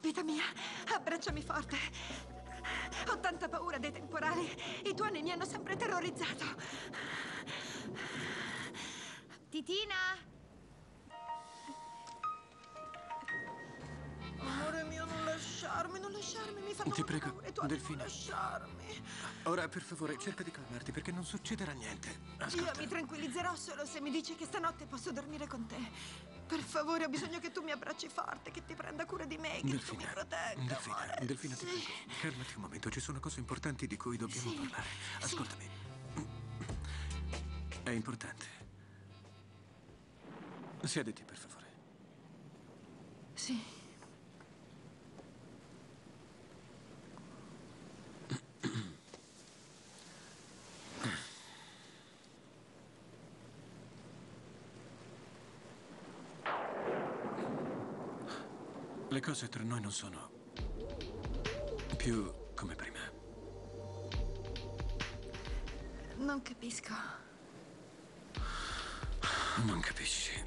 Vita mia, abbracciami forte. Ho tanta paura dei temporali. I tuoni mi hanno sempre terrorizzato. Titina! Amore mio, non lasciarmi, mi fanno Ti molta prego, paura i tuoni, Delfina. non lasciarmi. Ora, per favore, cerca di calmarti perché non succederà niente. Ascolta. Io mi tranquillizzerò solo se mi dici che stanotte posso dormire con te. Per favore, ho bisogno che tu mi abbracci forte, che ti prenda cura di me, che tu mi protegga. Delfina, ti prego, calmati un momento. Ci sono cose importanti di cui dobbiamo parlare. Ascoltami. È importante. Siediti, per favore. Sì. Le cose tra noi non sono più come prima. Non capisco. Non capisci.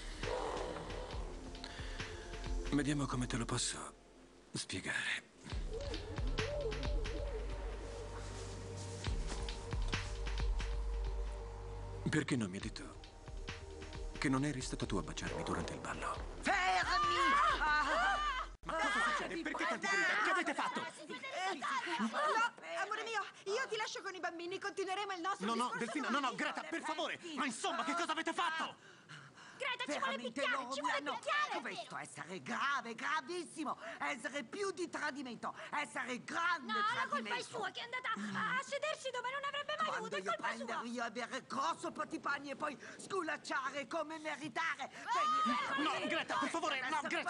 Vediamo come te lo posso spiegare. Perché non mi hai detto che non eri stata tu a baciarmi durante il ballo? Fermi! Ma cosa succede? Perché tanti grida? Che avete fatto? No, amore mio, io ti lascio con i bambini, continueremo il nostro discorso. Delfina, no, Greta, per favore! Ma insomma, che cosa avete fatto? Greta, ci vuole picchiare, ci vuole picchiare! Questo essere grave, gravissimo! Essere più di tradimento! Essere grande No, la tradimento! colpa è sua, che è andata a sedersi dove non avrebbe mai dovuto, Quando è io colpa sua! prendere io avere grosso patipani e poi sculacciare come meritare! No, Greta, per favore, no, Greta!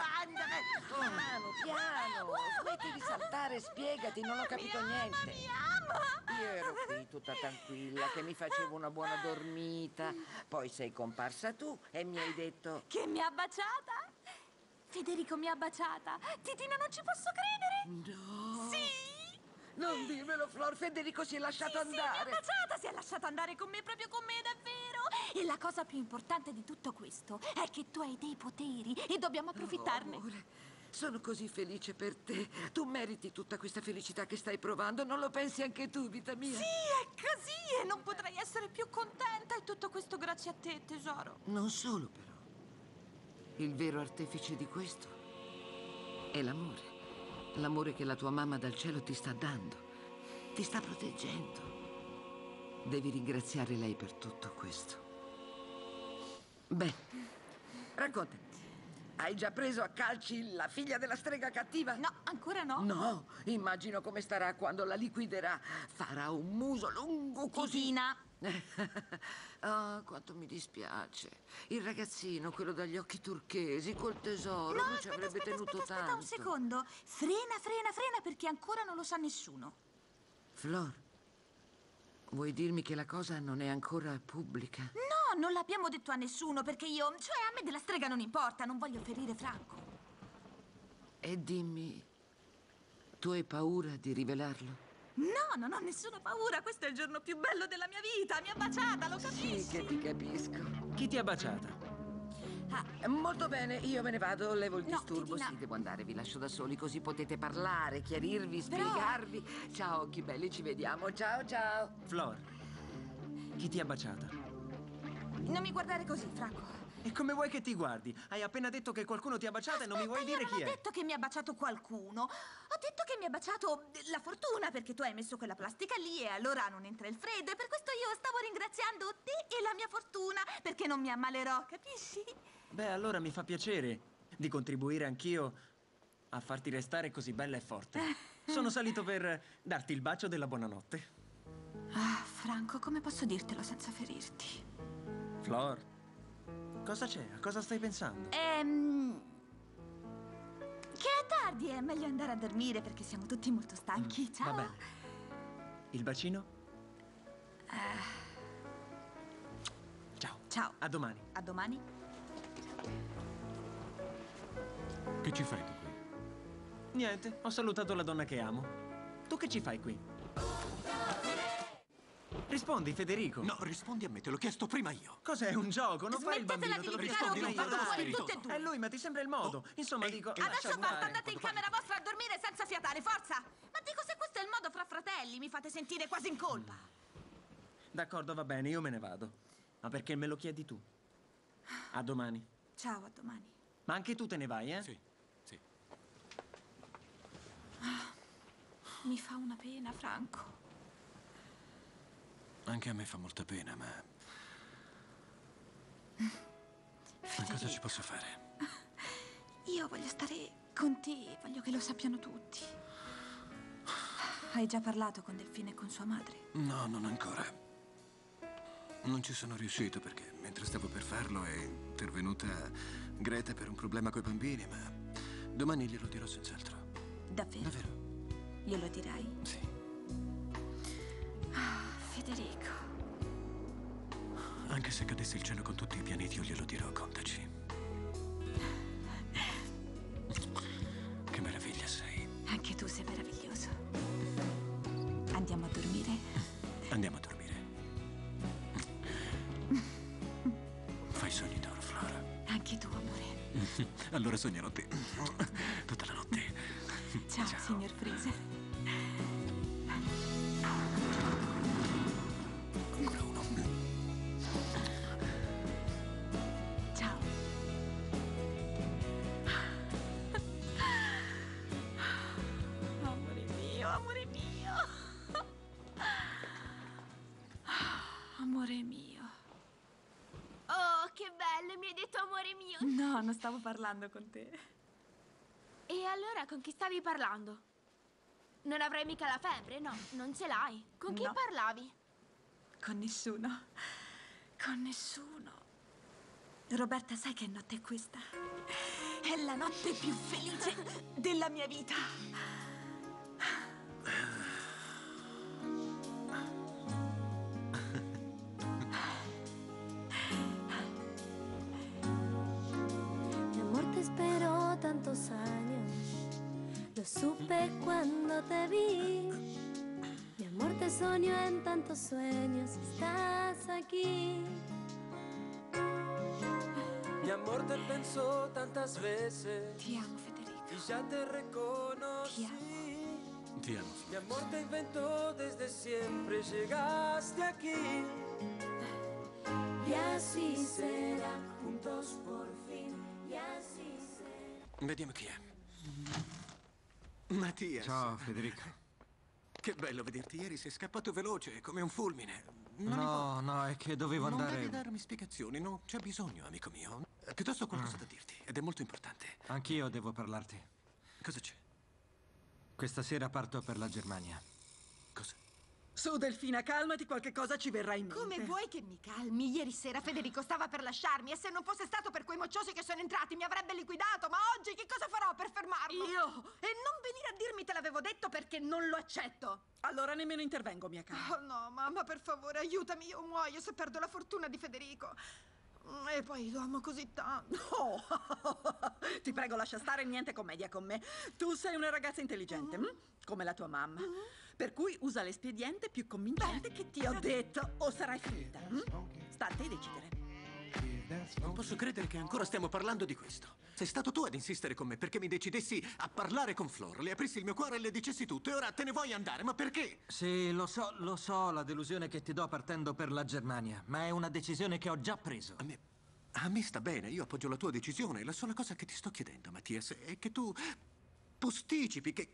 Piano, smetti di saltare, spiegati, non ho capito niente. Mi ama! Io ero qui tutta tranquilla, che mi facevo una buona dormita. Poi sei comparsa tu e mi hai detto... Che mi ha baciata? Federico mi ha baciata! Titina, non ci posso credere! No! Sì! Non dirmelo, Flor, Federico si è lasciato andare. Sì, mi ha baciata, si è lasciata andare con me, proprio con me, davvero! E la cosa più importante di tutto questo è che tu hai dei poteri e dobbiamo approfittarne. Amore, sono così felice per te. Tu meriti tutta questa felicità che stai provando. Non lo pensi anche tu, vita mia? Sì, è così e non potrei essere più contenta. E tutto questo grazie a te, tesoro. Non solo, però. Il vero artefice di questo è l'amore. L'amore che la tua mamma dal cielo ti sta dando. Ti sta proteggendo. Devi ringraziare lei per tutto questo. Beh, raccontami. Hai già preso a calci la figlia della strega cattiva? No, ancora no. No, immagino come starà quando la liquiderà. Farà un muso lungo così. Titina. Ah, quanto mi dispiace. Il ragazzino, quello dagli occhi turchesi, col tesoro, No, lui ci avrebbe tenuto aspetta tanto. un secondo. Frena, perché ancora non lo sa nessuno. Flor, vuoi dirmi che la cosa non è ancora pubblica? No, non l'abbiamo detto a nessuno perché cioè a me della strega non importa, non voglio ferire Franco. E dimmi, tu hai paura di rivelarlo? No, non ho nessuna paura, questo è il giorno più bello della mia vita, mi ha baciata, lo capisci? Sì, che ti capisco. Chi ti ha baciata? Molto bene, io me ne vado, levo il No, disturbo. Titina. Sì, devo andare, vi lascio da soli così potete parlare, chiarirvi, spiegarvi. Ciao, occhi belli, ci vediamo. Ciao, ciao. Flor, chi ti ha baciata? Non mi guardare così, Franco. E come vuoi che ti guardi? Hai appena detto che qualcuno ti ha baciata e non mi vuoi dire chi Io non ho è. detto che mi ha baciato qualcuno. Ho detto che mi ha baciato la fortuna perché tu hai messo quella plastica lì e allora non entra il freddo. E per questo io stavo ringraziando te e la mia fortuna perché non mi ammalerò, capisci? Beh, allora mi fa piacere di contribuire anch'io a farti restare così bella e forte. Sono salito per darti il bacio della buonanotte. Ah, Franco, come posso dirtelo senza ferirti? Flor, cosa c'è? A cosa stai pensando? Che è tardi, è meglio andare a dormire perché siamo tutti molto stanchi. Ciao. Va bene. Il bacino? Ciao. Ciao. A domani. A domani. Che ci fai tu qui? Niente, ho salutato la donna che amo. Tu che ci fai qui? Rispondi, Federico. No, rispondi a me, te l'ho chiesto prima io. Cos'è un gioco? Non fai il Smettetela bambino, di te lo litigare o vi rispondi butto meglio. fuori Dai. tutte e due. È lui, ma ti sembra il modo. Insomma, dico... Adesso lascia basta, andare. andate in camera vostra a dormire senza fiatare, forza! Ma dico, se questo è il modo fra fratelli, mi fate sentire quasi in colpa. D'accordo, va bene, io me ne vado. Ma perché me lo chiedi tu? A domani. Ciao, a domani. Ma anche tu te ne vai, eh? Sì, sì. Mi fa una pena, Franco. Anche a me fa molta pena, ma... Ma cosa ci posso fare? Io voglio stare con te, voglio che lo sappiano tutti. Hai già parlato con Delfina e con sua madre? No, non ancora. Non ci sono riuscito perché mentre stavo per farlo è intervenuta Greta per un problema coi bambini, ma domani glielo dirò senz'altro. Davvero? Davvero? Glielo dirai? Sì. Federico. Anche se cadesse il cielo con tutti i pianeti, io glielo dirò, contaci. Che meraviglia sei. Anche tu sei meraviglioso. Andiamo a dormire? Andiamo a dormire. Fai sogni d'oro, Flora. Anche tu, amore. Allora sognerò te tutta la notte. Ciao, signor Freezer. Ancora uno. Ciao. Amore mio, amore mio. Amore mio. Oh, che bello, mi hai detto amore mio. No, non stavo parlando con te. E allora con chi stavi parlando? Non avrai mica la febbre, no? Non ce l'hai. Con chi No. parlavi? Con nessuno. Con nessuno. Roberta, sai che notte è questa? È la notte più felice della mia vita. Mi amor, te espero tantos años, lo supe cuando te vi. Mi amor, te soño en tantos sueños, estás aquí. Mi amor, te pensó tantas veces Ti amo, Federico. y ya te reconocí. Ti amo. Mi amor, te inventó desde siempre, llegaste aquí. Y así será, juntos por fin, y así será. Vediamo chi è. Mattia. Ciao, Federico. Che bello vederti. Ieri sei scappato veloce, come un fulmine. No, è che dovevo Non andare... devi darmi spiegazioni, non c'è bisogno, amico mio. Piuttosto ho qualcosa da dirti, ed è molto importante. Anch'io devo parlarti. Cosa c'è? Questa sera parto per la Germania. Cosa? Su, Delfina, calmati, qualche cosa ci verrà in mente. Come vuoi che mi calmi? Ieri sera Federico stava per lasciarmi e se non fosse stato per quei mocciosi che sono entrati mi avrebbe liquidato. Ma oggi che cosa farò per fermarlo? Io? E non venire a dirmi te l'avevo detto perché non lo accetto. Allora nemmeno intervengo, mia cara. Oh no, mamma, per favore, aiutami, io muoio se perdo la fortuna di Federico. E poi lo amo così tanto. Oh, ti prego, lascia stare, niente commedia con me. Tu sei una ragazza intelligente, come la tua mamma. Per cui usa l'espediente più convincente che ti ho detto, o sarai finita. Sta a te decidere. Non posso credere che ancora stiamo parlando di questo. Sei stato tu ad insistere con me perché mi decidessi a parlare con Flor, le aprissi il mio cuore e le dicessi tutto e ora te ne vuoi andare, ma perché? Sì, lo so, la delusione che ti do partendo per la Germania, ma è una decisione che ho già preso. A me sta bene, io appoggio la tua decisione. La sola cosa che ti sto chiedendo, Mattias, è che tu posticipi, che...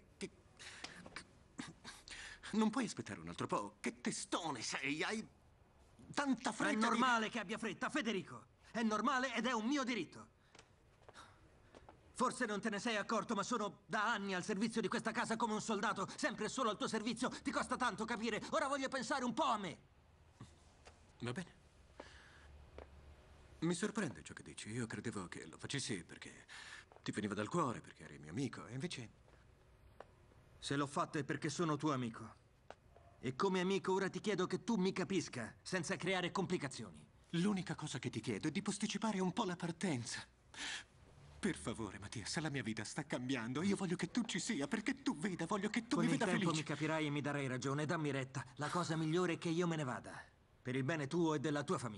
Non puoi aspettare un altro po'. Che testone sei, hai tanta fretta. È normale che abbia fretta, Federico. È normale ed è un mio diritto. Forse non te ne sei accorto, ma sono da anni al servizio di questa casa come un soldato, sempre e solo al tuo servizio. Ti costa tanto capire. Ora voglio pensare un po' a me. Va bene. Mi sorprende ciò che dici. Io credevo che lo facessi perché ti veniva dal cuore, perché eri mio amico, e invece... Se l'ho fatto è perché sono tuo amico. E come amico ora ti chiedo che tu mi capisca, senza creare complicazioni. L'unica cosa che ti chiedo è di posticipare un po' la partenza. Per favore, Mattias, la mia vita sta cambiando. Io voglio che tu ci sia, perché tu veda, voglio che tu Con mi il veda tempo felice. mi capirai e mi darai ragione. Dammi retta. La cosa migliore è che io me ne vada. Per il bene tuo e della tua famiglia.